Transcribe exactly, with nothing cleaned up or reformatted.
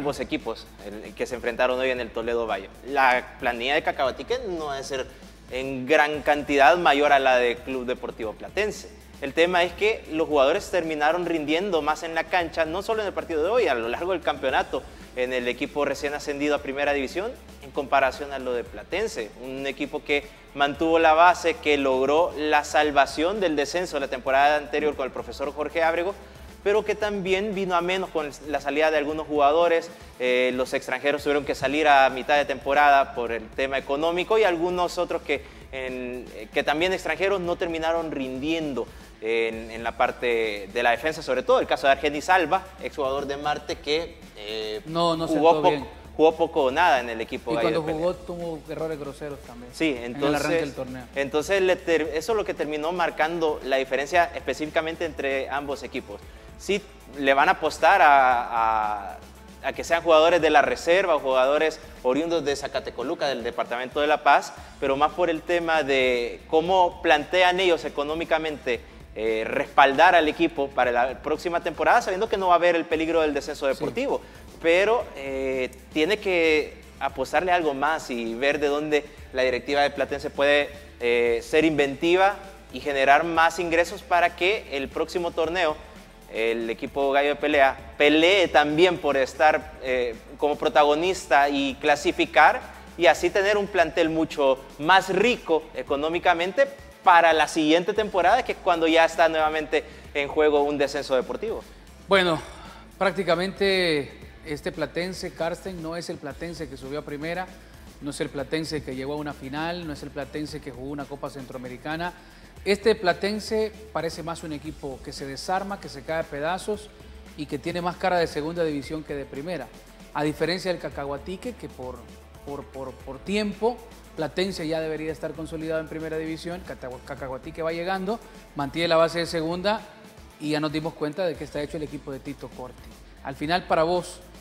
ambos equipos el, que se enfrentaron hoy en el Toledo Valle. La planilla de Cacahuatique no debe ser en gran cantidad mayor a la del Club Deportivo Platense. El tema es que los jugadores terminaron rindiendo más en la cancha, no solo en el partido de hoy, a lo largo del campeonato, en el equipo recién ascendido a Primera División, en comparación a lo de Platense, un equipo que mantuvo la base, que logró la salvación del descenso de la temporada anterior con el profesor Jorge Ábrego, pero que también vino a menos con la salida de algunos jugadores. Eh, los extranjeros tuvieron que salir a mitad de temporada por el tema económico y algunos otros que, en, que también extranjeros no terminaron rindiendo en, en la parte de la defensa, sobre todo el caso de Argenis Alba, exjugador de Marte, que eh, no, no jugó, poco, bien. jugó poco o nada en el equipo. Y Gallo cuando jugó tuvo errores groseros también. Sí, entonces, en el arranque del torneo. Entonces le ter, eso es lo que terminó marcando la diferencia específicamente entre ambos equipos. Sí, le van a apostar a, a, a que sean jugadores de la reserva o jugadores oriundos de Zacatecoluca, del departamento de La Paz, pero más por el tema de cómo plantean ellos económicamente eh, respaldar al equipo para la próxima temporada, sabiendo que no va a haber el peligro del descenso deportivo, sí. pero eh, tiene que apostarle algo más y ver de dónde la directiva de Platense puede eh, ser inventiva y generar más ingresos para que el próximo torneo el equipo Gallo de Pelea pelee también por estar eh, como protagonista y clasificar y así tener un plantel mucho más rico económicamente para la siguiente temporada, que es cuando ya está nuevamente en juego un descenso deportivo. Bueno, prácticamente este Platense, Karsten, no es el Platense que subió a primera, no es el Platense que llegó a una final, no es el Platense que jugó una Copa Centroamericana. Este Platense parece más un equipo que se desarma, que se cae a pedazos y que tiene más cara de segunda división que de primera. A diferencia del Cacahuatique, que por, por, por, por tiempo, Platense ya debería estar consolidado en primera división, Cacahuatique va llegando, mantiene la base de segunda y ya nos dimos cuenta de que está hecho el equipo de Tito Corti. Al final, para vos,